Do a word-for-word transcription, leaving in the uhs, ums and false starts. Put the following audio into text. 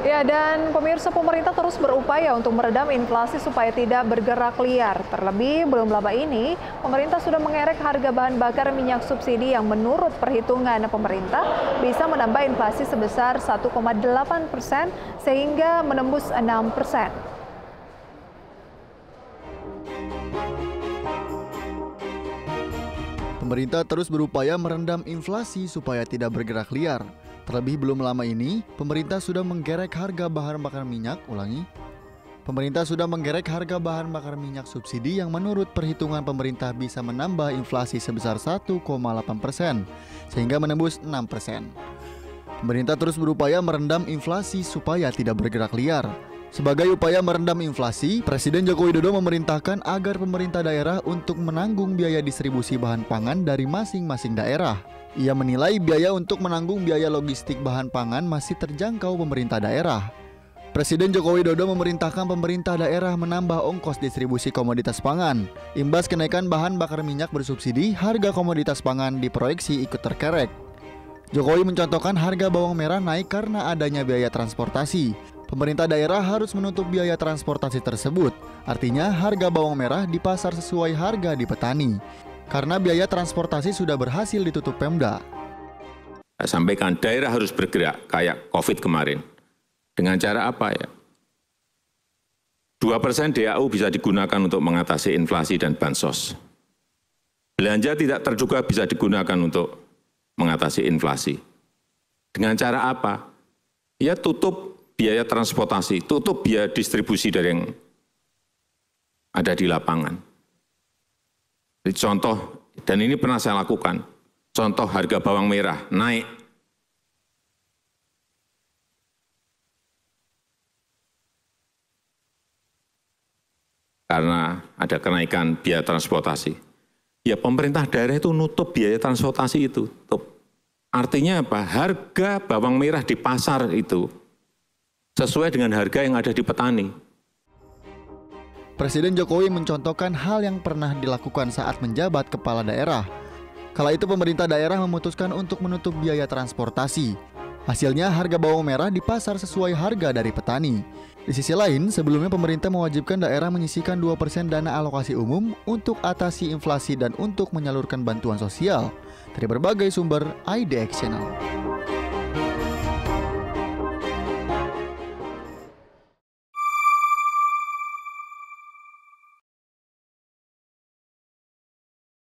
Ya, dan pemirsa, pemerintah terus berupaya untuk meredam inflasi supaya tidak bergerak liar. Terlebih, belum lama ini, pemerintah sudah mengerek harga bahan bakar minyak subsidi yang menurut perhitungan pemerintah bisa menambah inflasi sebesar satu koma delapan persen sehingga menembus enam persen. Pemerintah terus berupaya merendam inflasi supaya tidak bergerak liar. Terlebih belum lama ini, pemerintah sudah menggerek harga bahan bakar minyak, ulangi. Pemerintah sudah menggerek harga bahan bakar minyak subsidi yang menurut perhitungan pemerintah bisa menambah inflasi sebesar satu koma delapan persen, sehingga menembus enam persen. Pemerintah terus berupaya merendam inflasi supaya tidak bergerak liar. Sebagai upaya merendam inflasi, Presiden Joko Widodo memerintahkan agar pemerintah daerah untuk menanggung biaya distribusi bahan pangan dari masing-masing daerah. Ia menilai biaya untuk menanggung biaya logistik bahan pangan masih terjangkau pemerintah daerah. Presiden Joko Widodo memerintahkan pemerintah daerah menambah ongkos distribusi komoditas pangan. Imbas kenaikan bahan bakar minyak bersubsidi, harga komoditas pangan diproyeksi ikut terkerek. Jokowi mencontohkan harga bawang merah naik karena adanya biaya transportasi. Pemerintah daerah harus menutup biaya transportasi tersebut. Artinya harga bawang merah di pasar sesuai harga di petani. Karena biaya transportasi sudah berhasil ditutup Pemda. Saya sampaikan daerah harus bergerak kayak COVID kemarin. Dengan cara apa ya? dua persen D A U bisa digunakan untuk mengatasi inflasi dan bansos. Belanja tidak terduga bisa digunakan untuk mengatasi inflasi. Dengan cara apa? Ya tutup biaya transportasi, tutup biaya distribusi dari yang ada di lapangan. Jadi contoh, dan ini pernah saya lakukan, contoh harga bawang merah naik. Karena ada kenaikan biaya transportasi. Ya pemerintah daerah itu nutup biaya transportasi itu. Tutup. Artinya apa? Harga bawang merah di pasar itu sesuai dengan harga yang ada di petani. Presiden Jokowi mencontohkan hal yang pernah dilakukan saat menjabat kepala daerah. Kala itu pemerintah daerah memutuskan untuk menutup biaya transportasi. Hasilnya harga bawang merah di pasar sesuai harga dari petani. Di sisi lain, sebelumnya pemerintah mewajibkan daerah menyisihkan dua persen dana alokasi umum untuk atasi inflasi dan untuk menyalurkan bantuan sosial. Dari berbagai sumber, I D X Channel.